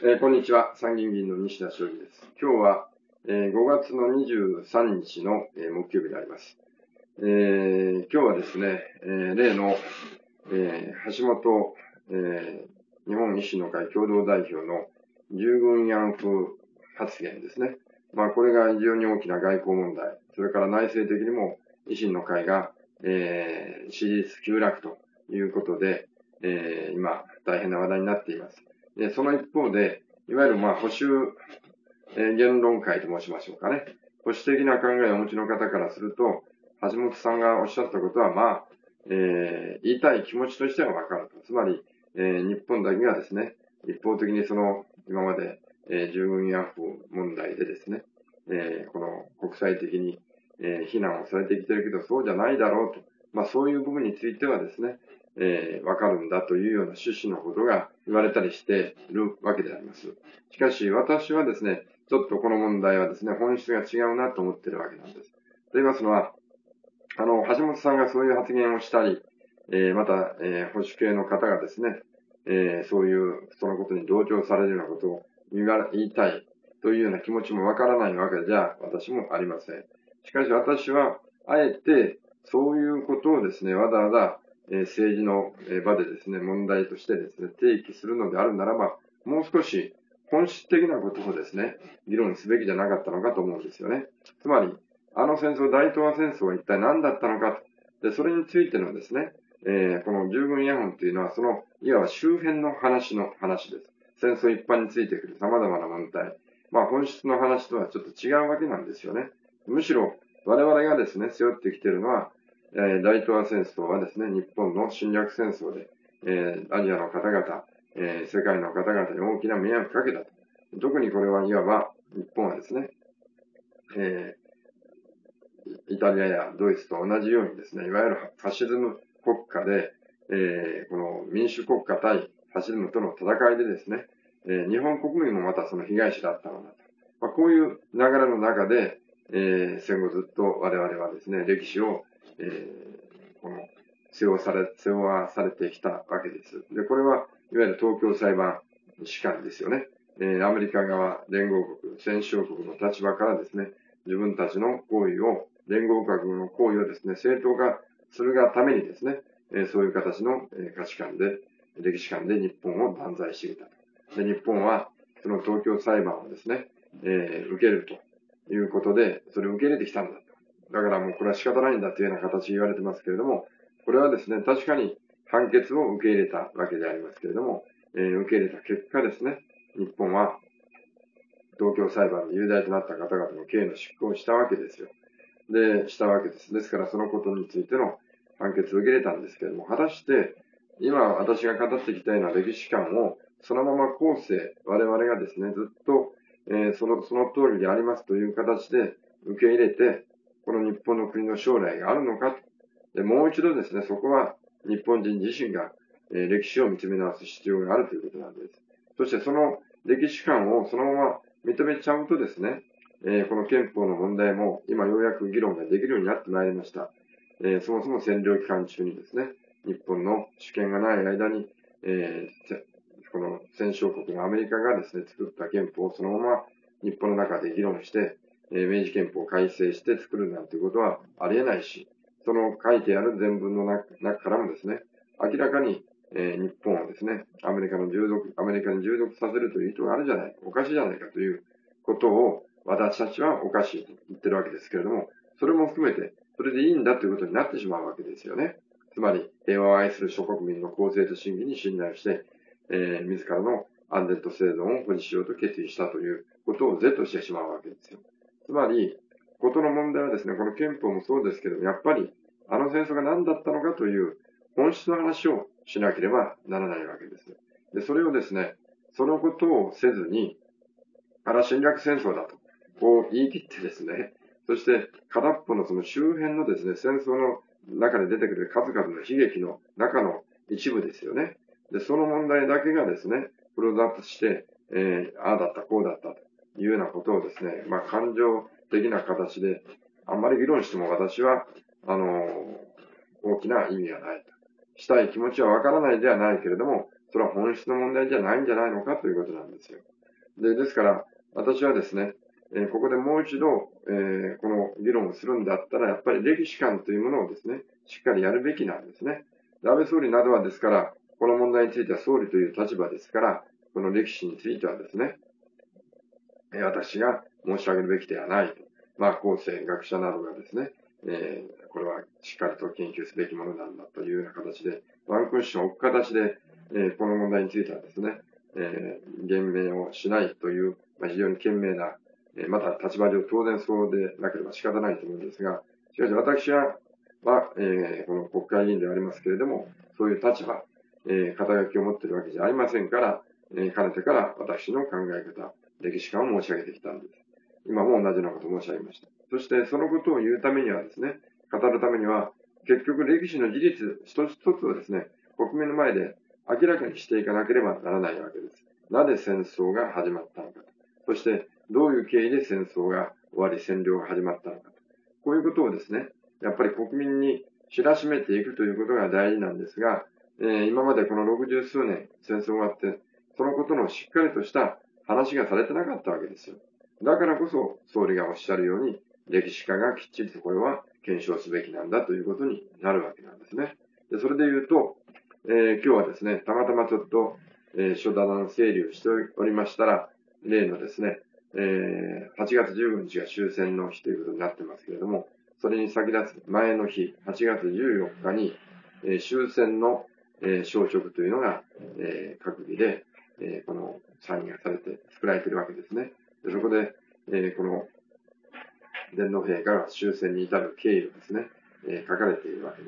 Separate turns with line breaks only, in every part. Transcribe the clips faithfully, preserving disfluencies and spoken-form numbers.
えー、こんにちは。参議院議員の西田昌司です。今日は、えー、ごがつのにじゅうさんにちの、えー、木曜日であります。えー、今日はですね、えー、例の、えー、橋本、えー、日本維新の会共同代表の従軍慰安婦発言ですね。まあ、これが非常に大きな外交問題、それから内政的にも維新の会が、えー、支持率急落ということで、えー、今、大変な話題になっています。で、その一方で、いわゆるまあ保守、えー、言論会と申しましょうかね。保守的な考えをお持ちの方からすると、橋本さんがおっしゃったことは、まあ、えー、言いたい気持ちとしてはわかると。つまり、えー、日本だけがですね、一方的にその、今まで、えー、従軍慰安婦問題でですね、えー、この国際的に、えー、非難をされてきているけど、そうじゃないだろうと。まあ、そういう部分についてはですね、えー、わかるんだというような趣旨のことが言われたりしているわけであります。しかし、私はですね、ちょっとこの問題はですね、本質が違うなと思っているわけなんです。と言いますのは、あの、橋本さんがそういう発言をしたり、えー、また、えー、保守系の方がですね、えー、そういう、そのことに同調されるようなことを言いたいというような気持ちもわからないわけじゃ私もありません。しかし私は、あえて、そういうことをですね、わざわざ、えー、政治の場でですね、問題としてですね、提起するのであるならば、もう少し本質的なことをですね、議論すべきじゃなかったのかと思うんですよね。つまり、あの戦争、大東亜戦争は一体何だったのかと。で、それについてのですね、えー、この従軍慰安婦というのは、その、いわば周辺の話の話です。戦争一般についてくる様々な問題。まあ、本質の話とはちょっと違うわけなんですよね。むしろ、我々がですね、背負ってきているのは、えー、大東亜戦争はですね、日本の侵略戦争で、えー、アジアの方々、えー、世界の方々に大きな迷惑をかけたと。特にこれはいわば、日本はですね、えー、イタリアやドイツと同じようにですね、いわゆるファシズム国家で、えー、この民主国家対ファシズムとの戦いでですね、えー、日本国民もまたその被害者だったのだと。まあ、こういう流れの中で、えー、戦後ずっと我々はですね、歴史を、えー、この背負わされ、背負わされてきたわけです。で、これは、いわゆる東京裁判士官ですよね。えー、アメリカ側、連合国、戦勝国の立場からですね、自分たちの行為を、連合国の行為をですね、正当化するがためにですね、えー、そういう形の、えー、価値観で、歴史観で日本を断罪してきたと。で、日本は、その東京裁判をですね、えー、受けるということで、それを受け入れてきたんだと。だからもうこれは仕方ないんだというような形で言われてますけれども、これはですね、確かに判決を受け入れたわけでありますけれども、えー、受け入れた結果ですね、日本は東京裁判で有罪となった方々の刑の執行をしたわけですよ。で、したわけです。ですからそのことについての判決を受け入れたんですけれども、果たして今私が語ってきたような歴史観をそのまま後世、我々がですね、ずっと、えー、その、その通りでありますという形で受け入れて、この日本の国の将来があるのかと。で、もう一度ですね、そこは日本人自身が、えー、歴史を見つめ直す必要があるということなんです。そしてその歴史観をそのまま認めちゃうとですね、えー、この憲法の問題も今ようやく議論ができるようになってまいりました。えー、そもそも占領期間中にですね、日本の主権がない間に、えー、この戦勝国のアメリカがですね、作った憲法をそのまま日本の中で議論して、えー、明治憲法を改正して作るなんていうことはありえないし、その書いてある全文の中からもですね、明らかに、えー、日本をですね、アメリカの従属、アメリカに従属させるという意図があるじゃないか、おかしいじゃないかということを私たちはおかしいと言ってるわけですけれども、それも含めて、それでいいんだということになってしまうわけですよね。つまり、平和を愛する諸国民の公正と審議に信頼して、えー、自らの安全と生存を保持しようと決意したということを是としてしまうわけですよ。つまり、ことの問題はですね、この憲法もそうですけども、やっぱり、あの戦争が何だったのかという本質の話をしなければならないわけです。で、それをですね、そのことをせずに、あら侵略戦争だと、こう言い切ってですね、そして片っぽのその周辺のですね、戦争の中で出てくる数々の悲劇の中の一部ですよね。で、その問題だけがですね、クローズアップして、えー、ああだった、こうだったというようなことをですね、まあ感情的な形で、あんまり議論しても私は、あのー、大きな意味がないと。したい気持ちはわからないではないけれども、それは本質の問題じゃないんじゃないのかということなんですよ。 で、ですから、私はですね、えー、ここでもう一度、えー、この議論をするんだったら、やっぱり歴史観というものをですね、しっかりやるべきなんですね。安倍総理などはですから、この問題については総理という立場ですから、この歴史についてはですね、私が申し上げるべきではないと。まあ、後世学者などがですね、えー、これはしっかりと研究すべきものなんだというような形で、ワンクッションを置く形で、えー、この問題についてはですね、えー、言明をしないという、まあ、非常に賢明な、えー、また立場上当然そうでなければ仕方ないと思うんですが、しかし私は、はえー、この国会議員でありますけれども、そういう立場、えー、肩書きを持っているわけじゃありませんから、えー、かねてから私の考え方、歴史観を申し上げてきたんです。今も同じようなことを申し上げました。そしてそのことを言うためにはですね、語るためには、結局歴史の事実一つ一つをですね、国民の前で明らかにしていかなければならないわけです。なぜ戦争が始まったのか。そしてどういう経緯で戦争が終わり、占領が始まったのか。こういうことをですね、やっぱり国民に知らしめていくということが大事なんですが、えー、今までこの六十数年戦争が終わって、そのことのしっかりとした話がされてなかったわけですよ。だからこそ、総理がおっしゃるように、歴史家がきっちりとこれは検証すべきなんだということになるわけなんですね。でそれで言うと、えー、今日はですね、たまたまちょっと、えー、書棚の整理をしておりましたら、例のですね、えー、はちがつじゅうごにちが終戦の日ということになってますけれども、それに先立つ前の日、はちがつじゅうよっかに、えー、終戦の、えー、消息というのが、えー、閣議で、えー、このサインがされて作られているわけですね。でそこで、えー、この天皇陛下が終戦に至る経緯をですね、えー、書かれているわけです。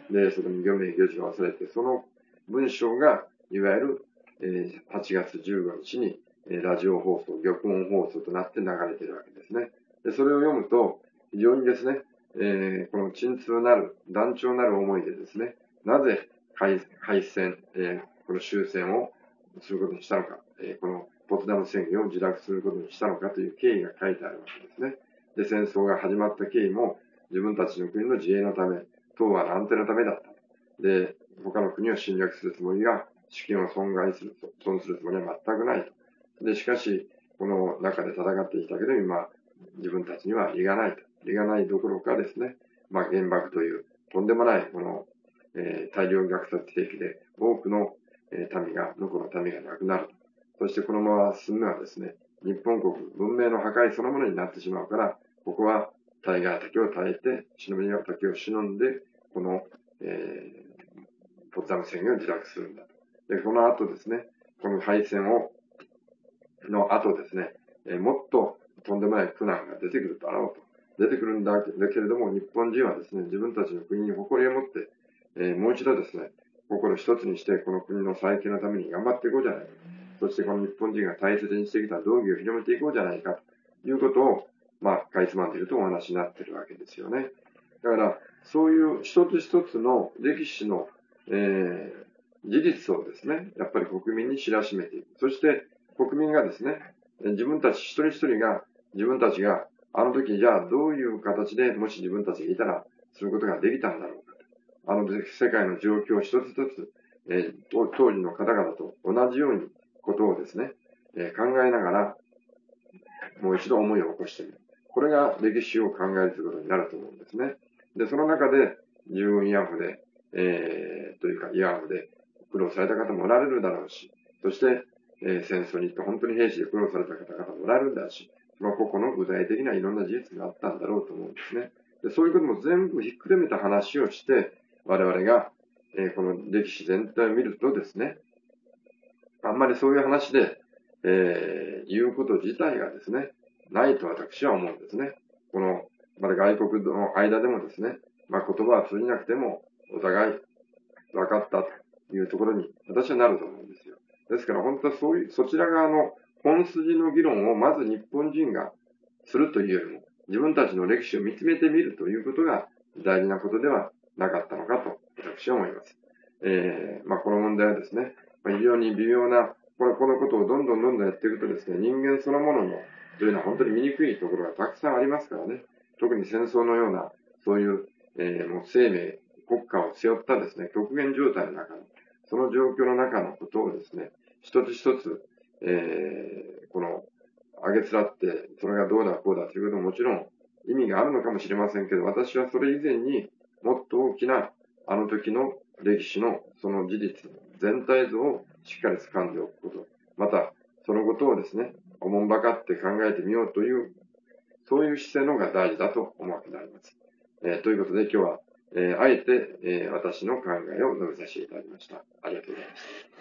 で、そこに御名御字が忘れて、その文章が、いわゆる、えー、はちがつじゅうごにちに、えー、ラジオ放送、玉音放送となって流れているわけですね。で、それを読むと、非常にですね、えー、この沈痛なる、断腸なる思いでですね、なぜ敗戦、えー、この終戦をすることにしたのか、えー、このポツダム宣言を受諾することにしたのかという経緯が書いてあるわけですね。で、戦争が始まった経緯も自分たちの国の自衛のため、東亜の安定のためだった。で、他の国を侵略するつもりが、主権を損害する、損するつもりは全くないと。で、しかし、この中で戦っていたけど、今、自分たちには利がないと。利がないどころかですね、まあ、原爆という、とんでもない、この、えー、大量虐殺兵器で、多くの、えー、民が、向こうの民が亡くなる。そしてこのまま進めばですね、日本国、文明の破壊そのものになってしまうから、ここはタイガー滝を耐えて、忍びの滝を忍んで、この、えー、ポツダム宣言を受諾するんだと。で、この後ですね、この敗戦を、の後ですね、えー、もっととんでもない苦難が出てくるだろうと。出てくるんだけれども、日本人はですね、自分たちの国に誇りを持って、えー、もう一度ですね、心一つにして、この国の再建のために頑張っていこうじゃないか。そしてこの日本人が大切にしてきた道義を広めていこうじゃないかということを、まあ、かいつまんでいるとお話になっているわけですよね。だから、そういう一つ一つの歴史の、えー、事実をですね、やっぱり国民に知らしめていく。そして、国民がですね、自分たち一人一人が、自分たちが、あの時じゃあどういう形でもし自分たちがいたら、することができたんだろうかと。あの世界の状況を一つ一つ、えー、当時の方々と同じようにことをですね、えー、考えながら、もう一度思いを起こしてみる。これが歴史を考えるということになると思うんですね。で、その中で、従軍慰安婦で、えー、というか慰安婦で苦労された方もおられるだろうし、そして、えー、戦争に行って本当に兵士で苦労された方々もおられるんだし、その個々の具体的ないろんな事実があったんだろうと思うんですね。で、そういうことも全部ひっくるめた話をして、我々が、えー、この歴史全体を見るとですね、あんまりそういう話で、えー、言うこと自体がですね、ないと私は思うんですね。この、まだ外国の間でもですね、まあ言葉は通じなくても、お互い分かったというところに私はなると思うんですよ。ですから本当はそういう、そちら側の本筋の議論をまず日本人がするというよりも、自分たちの歴史を見つめてみるということが大事なことではなかったのかと私は思います。えー、まあこの問題はですね、非常に微妙な、この、このことをどんどんどんどんやっていくとですね、人間そのものの、というのは本当に醜いところがたくさんありますからね。特に戦争のような、そういう、えー、もう生命、国家を背負ったですね、極限状態の中の、その状況の中のことをですね、一つ一つ、えー、 この、あげつらって、それがどうだこうだということももちろん意味があるのかもしれませんけど、私はそれ以前にもっと大きなあの時の歴史のその事実、全体像をしっかり掴んでおくこと。また、そのことをですね、おもんばかって考えてみようという、そういう姿勢の方が大事だと思うわけであります。えー、ということで今日は、えー、あえて、えー、私の考えを述べさせていただきました。ありがとうございました。